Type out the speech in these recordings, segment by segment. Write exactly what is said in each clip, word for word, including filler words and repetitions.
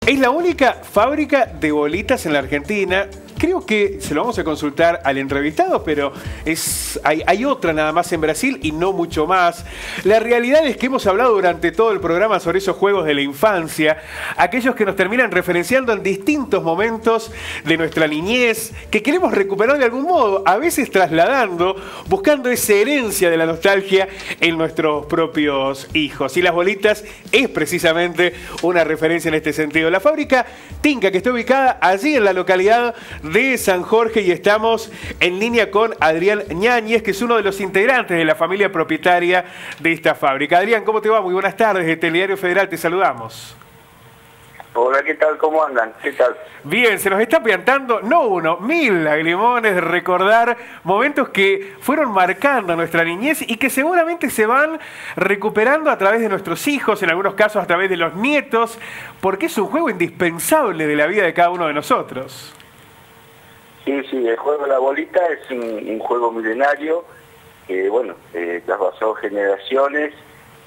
Es la única fábrica de bolitas en la Argentina. Creo que se lo vamos a consultar al entrevistado, pero es, hay, hay otra nada más en Brasil y no mucho más. La realidad es que hemos hablado durante todo el programa sobre esos juegos de la infancia, aquellos que nos terminan referenciando en distintos momentos de nuestra niñez, que queremos recuperar de algún modo, a veces trasladando, buscando esa herencia de la nostalgia en nuestros propios hijos. Y las bolitas es precisamente una referencia en este sentido. La fábrica Tinca, que está ubicada allí en la localidad de San Jorge, y estamos en línea con Adrián Ñáñez, que es uno de los integrantes de la familia propietaria de esta fábrica. Adrián, ¿cómo te va? Muy buenas tardes, desde Telediario Federal te saludamos. Hola, ¿qué tal? ¿Cómo andan? ¿Qué tal? Bien, se nos está piantando, no uno, mil lagrimones de recordar momentos que fueron marcando nuestra niñez y que seguramente se van recuperando a través de nuestros hijos, en algunos casos a través de los nietos, porque es un juego indispensable de la vida de cada uno de nosotros. Sí, sí, el juego de la bolita es un, un juego milenario que, bueno, eh, traspasó generaciones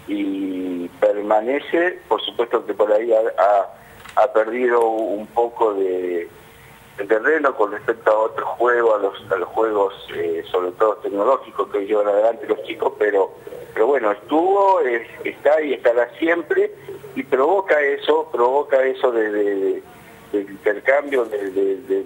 y permanece. Por supuesto que por ahí ha, ha, ha perdido un poco de, de terreno con respecto a otros juegos, a los, a los juegos eh, sobre todo tecnológicos que llevan adelante los chicos, pero, pero bueno, estuvo, es, está y estará siempre, y provoca eso, provoca eso de, de, de, del intercambio, de, de, de,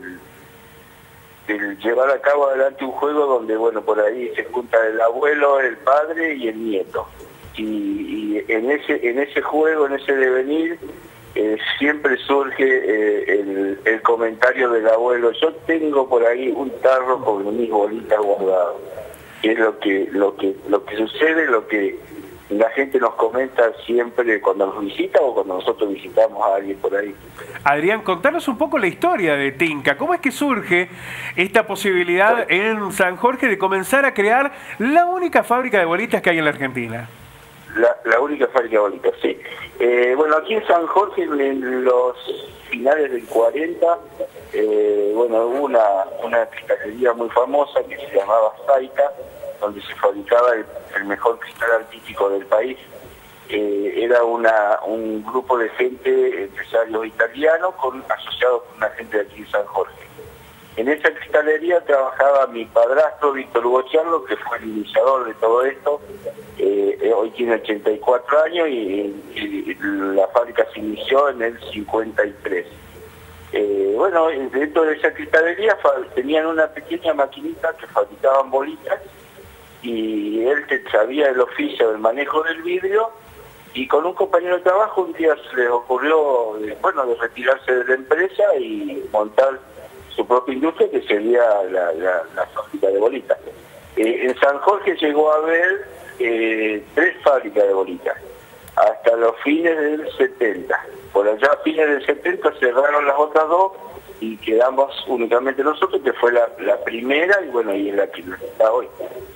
de llevar a cabo adelante un juego donde, bueno, por ahí se junta el abuelo, el padre y el nieto. Y, y en ese en ese juego, en ese devenir, eh, siempre surge eh, el, el comentario del abuelo: yo tengo por ahí un tarro con mis bolitas guardadas. Que es lo que, lo que, lo que sucede, lo que la gente nos comenta siempre cuando nos visita o cuando nosotros visitamos a alguien por ahí. Adrián, contanos un poco la historia de Tinca. ¿Cómo es que surge esta posibilidad en San Jorge de comenzar a crear la única fábrica de bolitas que hay en la Argentina? La, la única fábrica de bolitas, sí. Eh, bueno, aquí en San Jorge, en los finales del cuarenta, eh, bueno, hubo una, una cristalería muy famosa que se llamaba Saita, donde se fabricaba el, el mejor cristal artístico del país. Eh, era una, un grupo de gente, empresarios italianos, con, asociados con una gente de aquí de San Jorge. En esa cristalería trabajaba mi padrastro, Víctor Hugo Charlo, que fue el iniciador de todo esto. Eh, hoy tiene ochenta y cuatro años y, y, y la fábrica se inició en el cincuenta y tres. Eh, bueno, dentro de esa cristalería tenían una pequeña maquinita que fabricaban bolitas, y él sabía el oficio del manejo del vidrio, y con un compañero de trabajo un día se les ocurrió, bueno, de retirarse de la empresa y montar su propia industria, que sería la, la, la fábrica de bolitas. Eh, en San Jorge llegó a haber eh, tres fábricas de bolitas, hasta los fines del setenta. Por allá a fines del setenta cerraron las otras dos y quedamos únicamente nosotros, que fue la, la primera, y bueno, y es la que está hoy.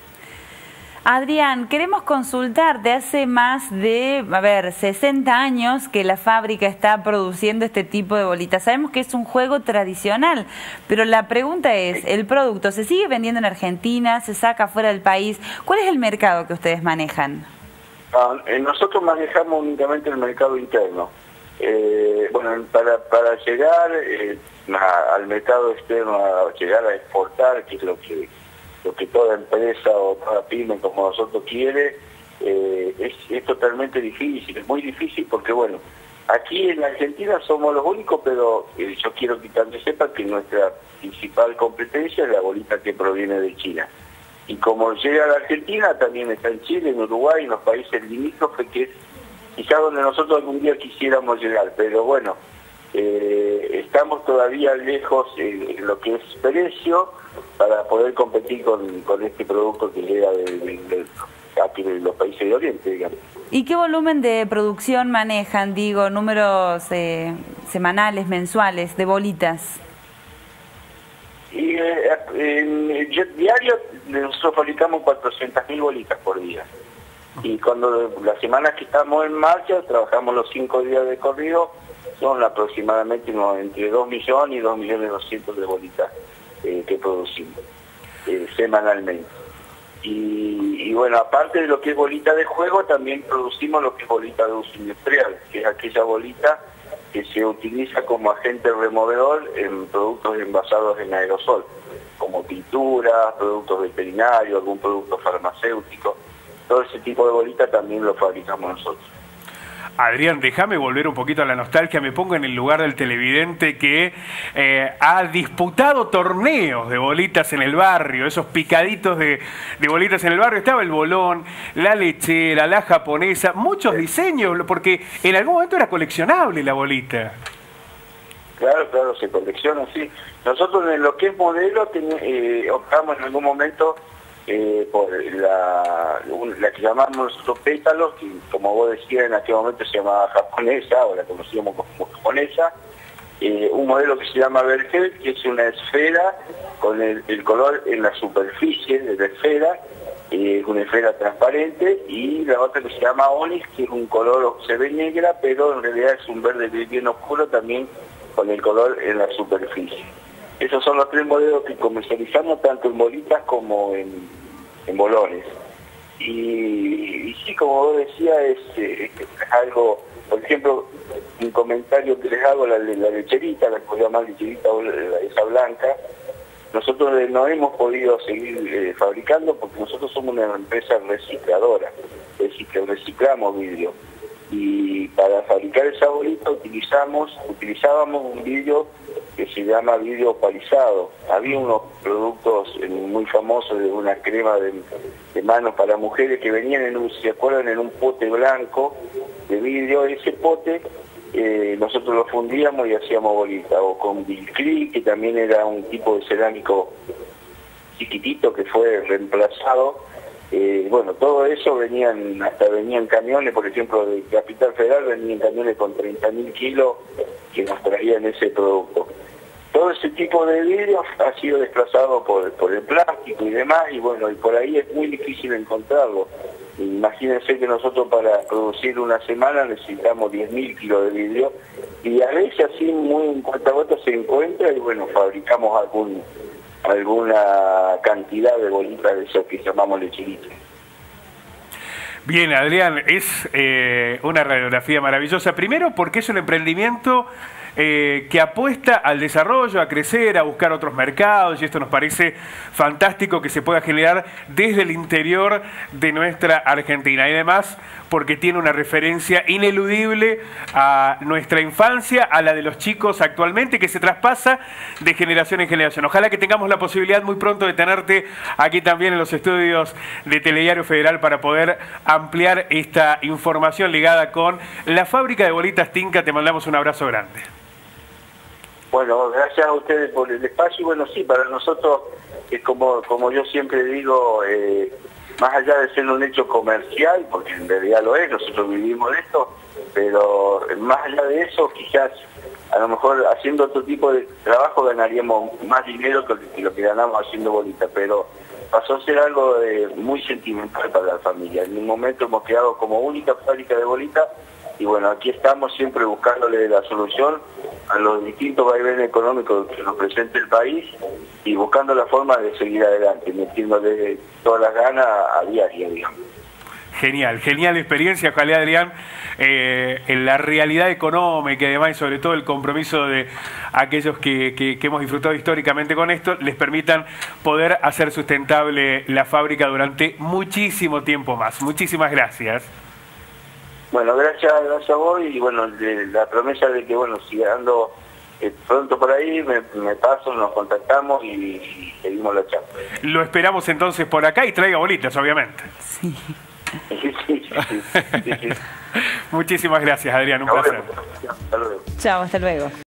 Adrián, queremos consultarte, hace más de, a ver, sesenta años que la fábrica está produciendo este tipo de bolitas. Sabemos que es un juego tradicional, pero la pregunta es, ¿el producto se sigue vendiendo en Argentina? ¿Se saca fuera del país? ¿Cuál es el mercado que ustedes manejan? Ah, nosotros manejamos únicamente el mercado interno. Eh, bueno, para, para llegar eh, a, al mercado externo, a llegar a exportar, que es lo que... lo que toda empresa o toda pyme como nosotros quiere, eh, es, es totalmente difícil, es muy difícil porque, bueno, aquí en la Argentina somos los únicos, pero eh, yo quiero que también sepan que nuestra principal competencia es la bolita que proviene de China. Y como llega a la Argentina, también está en Chile, en Uruguay, en los países limítrofes, que es quizás donde nosotros algún día quisiéramos llegar, pero bueno, eh, estamos todavía lejos en, en lo que es precio, para poder competir con, con este producto que llega de, de, de, aquí de los países de Oriente, digamos. ¿Y qué volumen de producción manejan, digo, números eh, semanales, mensuales, de bolitas? Y eh, en el diario nosotros fabricamos cuatrocientas mil bolitas por día. Y cuando las semanas que estamos en marcha, trabajamos los cinco días de corrido, son aproximadamente no, entre dos millones y dos millones doscientos de bolitas Eh, que producimos eh, semanalmente. Y, y bueno, aparte de lo que es bolita de juego, también producimos lo que es bolita de uso industrial, que es aquella bolita que se utiliza como agente removedor en productos envasados en aerosol, como pinturas, productos veterinarios, algún producto farmacéutico. Todo ese tipo de bolita también lo fabricamos nosotros. Adrián, déjame volver un poquito a la nostalgia, me pongo en el lugar del televidente que eh, ha disputado torneos de bolitas en el barrio, esos picaditos de, de bolitas en el barrio. Estaba el bolón, la lechera, la japonesa, muchos diseños, porque en algún momento era coleccionable la bolita. Claro, claro, se colecciona, sí. Nosotros en lo que es modelo eh, optamos en algún momento Eh, por la, la que llamamos nosotros pétalos, que como vos decías en aquel momento se llamaba japonesa, o la conocíamos como japonesa, eh, un modelo que se llama Vergel, que es una esfera con el, el color en la superficie de la esfera, eh, es una esfera transparente, y la otra que se llama Onyx, que es un color, se ve negra, pero en realidad es un verde bien oscuro también con el color en la superficie. Esos son los tres modelos que comercializamos tanto en bolitas como en, en bolones. Y, y sí, como vos decías, es, es, es algo, por ejemplo, un comentario que les hago, la, la lecherita, la que se llama lecherita, esa blanca, nosotros no hemos podido seguir eh, fabricando porque nosotros somos una empresa recicladora, es decir, que reciclamos vidrio. Y para fabricar esa bolita utilizamos, utilizábamos un vidrio que se llama vidrio opalizado. Había unos productos muy famosos de una crema de, de manos para mujeres que venían en un, ¿se acuerdan? En un pote blanco de vidrio. Ese pote eh, nosotros lo fundíamos y hacíamos bolita, o con Bilclí, que también era un tipo de cerámico chiquitito que fue reemplazado. Eh, bueno, todo eso venían, hasta venían camiones, por ejemplo, de Capital Federal venían camiones con treinta mil kilos que nos traían ese producto. Todo ese tipo de vidrio ha sido desplazado por, por el plástico y demás, y bueno, y por ahí es muy difícil encontrarlo. Imagínense que nosotros para producir una semana necesitamos diez mil kilos de vidrio, y a veces así muy en cuentagotas se encuentra, y bueno, fabricamos algún alguna cantidad de bolitas de eso que llamamos lecherita. Bien, Adrián, es eh, una radiografía maravillosa. Primero porque es un emprendimiento eh, que apuesta al desarrollo, a crecer, a buscar otros mercados, y esto nos parece fantástico que se pueda generar desde el interior de nuestra Argentina. Y además porque tiene una referencia ineludible a nuestra infancia, a la de los chicos actualmente, que se traspasa de generación en generación. Ojalá que tengamos la posibilidad muy pronto de tenerte aquí también en los estudios de Telediario Federal para poder ampliar esta información ligada con la fábrica de bolitas Tinca. Te mandamos un abrazo grande. Bueno, gracias a ustedes por el espacio. Y bueno, sí, para nosotros, es como, como yo siempre digo, eh, más allá de ser un hecho comercial, porque en realidad lo es, nosotros vivimos de esto, pero más allá de eso, quizás a lo mejor haciendo otro tipo de trabajo ganaríamos más dinero que lo que ganamos haciendo bolitas, pero pasó a ser algo de, muy sentimental para la familia. En un momento hemos quedado como única fábrica de bolitas, y bueno, aquí estamos siempre buscándole la solución a los distintos vaivenes económicos que nos presenta el país, y buscando la forma de seguir adelante, metiéndole todas las ganas a diario, digamos. Genial, genial experiencia. Ojalá, Adrián, eh, en la realidad económica y además, y sobre todo el compromiso de aquellos que, que, que hemos disfrutado históricamente con esto, les permitan poder hacer sustentable la fábrica durante muchísimo tiempo más. Muchísimas gracias. Bueno, gracias, gracias a vos, y bueno, de la promesa de que, bueno, si ando eh, pronto por ahí, me, me paso, nos contactamos y, y seguimos la charla. Lo esperamos entonces por acá, y traiga bolitas, obviamente. Sí. Sí, sí, sí, sí, sí, sí. Muchísimas gracias, Adrián, un placer. Hasta luego. Chao, hasta luego.